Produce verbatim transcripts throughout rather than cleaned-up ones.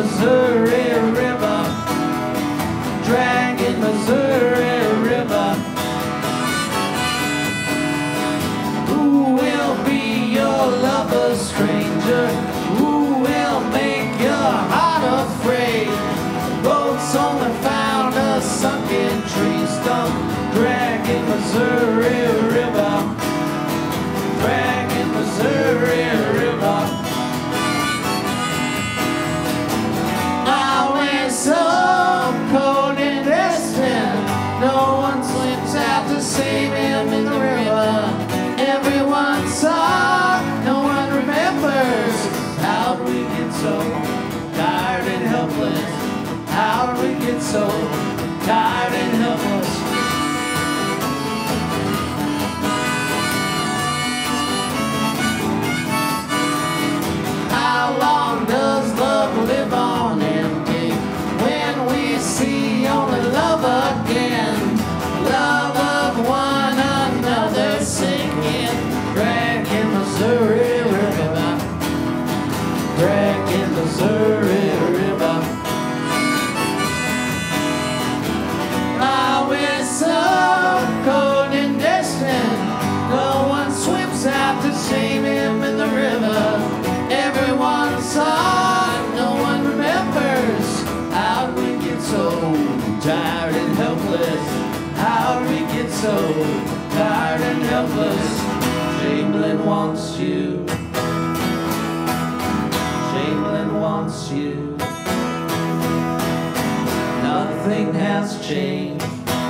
Missouri River, dragging Missouri River. Who will be your lover, stranger? Who will make your heart afraid? Boats only found a sunken tree stump, dragging Missouri River, dragging Missouri River. I went so cold and distant, no one slips out to save him in the river. Everyone saw, no one remembers. How'd we get so tired and helpless? How'd we get so tired and helpless? How long does love live on empty when we see only love again? Love of one another singing, dragging Missouri River, dragging Missouri River. I went so cold and distant, no one swims out to save him in the river. Everyone saw, no one remembers. How'd we get so tired and helpless? How'd we get so tired and helpless? Chamberlain wants you, Chamberlain wants you. Nothing has changed.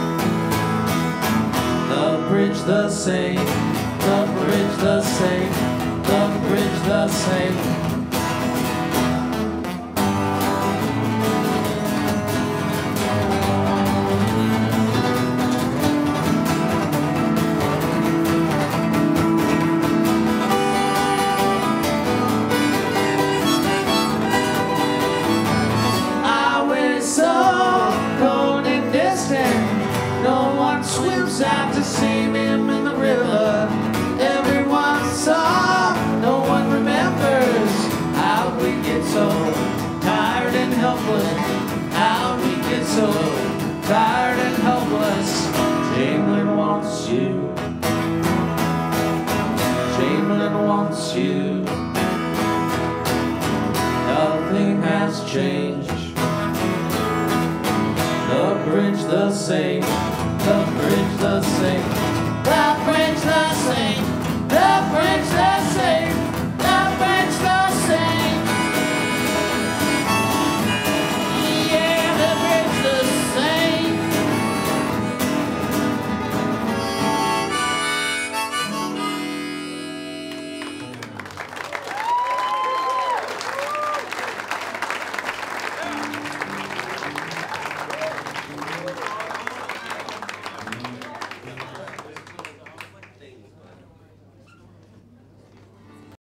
The bridge the same, the bridge the same, the bridge the same. Out to save him in the river. Everyone saw, no one remembers. How'd we get so tired and helpless? How'd we get so tired and helpless? Chamberlain wants you, Chamberlain wants you. Nothing has changed. The bridge the same, the bridge the same.